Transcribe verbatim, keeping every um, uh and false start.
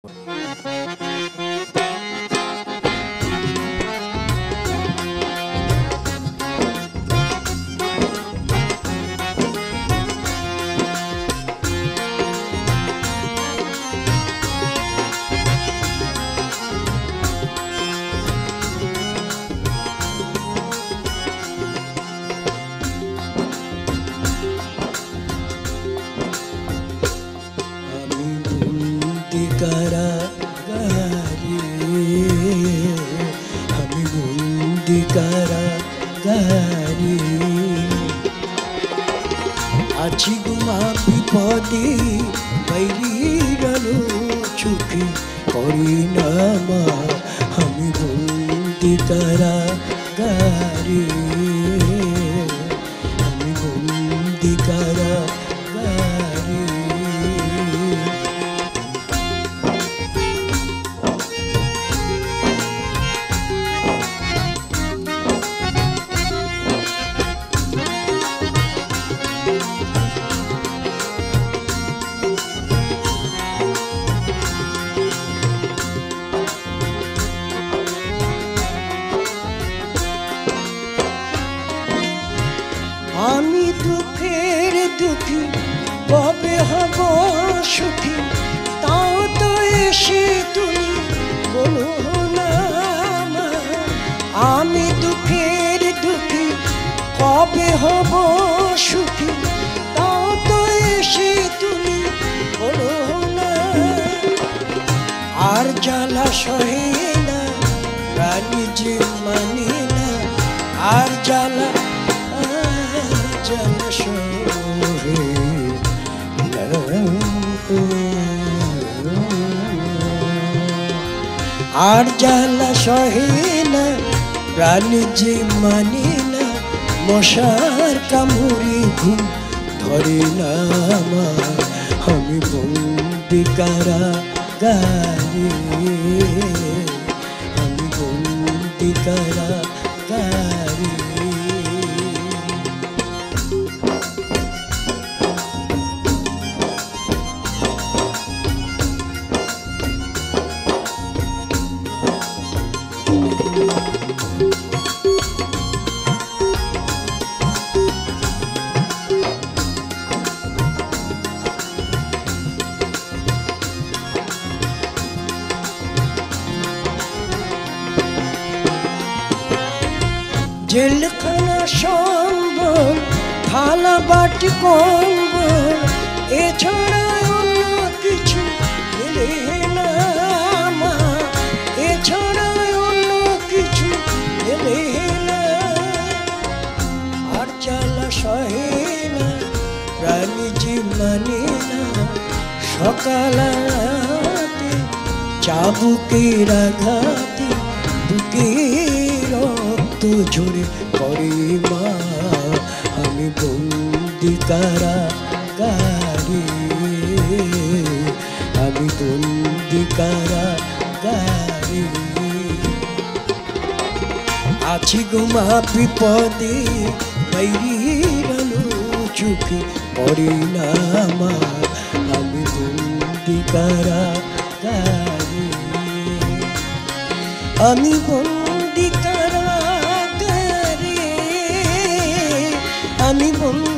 আছি গুমা বিপদে বাইরিরালো চোখে করি না মা আমি বন্দি কারাগারে আমি বন্দি কারাগারে আমি দুঃখের দুঃখী কবে হব সুখী তাও তো এসে তুমি বলো না মা আমি দুঃখের দুঃখী কবে হব সুখী তাও তো এসে তুমি বলো না আর জ্বালা সহে না রানী যে মানি না আর জ্বালা আর জ্বালা সহে না প্রাণ যে মানি না মশার কামড়ে ঘুম ধরে না আমার আমি বন্দি কারাগারে আমি বন্দি কারাগারে জেলখানা সম্বল থালা বাটি কম্বল এছাড়া অন্য কিছু এলে না মা এছাড়া অন্য কিছু এলে না আর জ্বালা সহে না প্রাণী যে মানে না সকালাতে চাবুকের আঘাতে বুকে রক্ত ঝরে পড়ে মা আমি বন্দি কারাগারে আমি বন্দি কারাগারে আছি গুমা বিপদে বাইরিরালো চোখে পড়ে না মা আমি বন্দি কারাগারে আমি বন্দি কারাগারে আমি বন্দি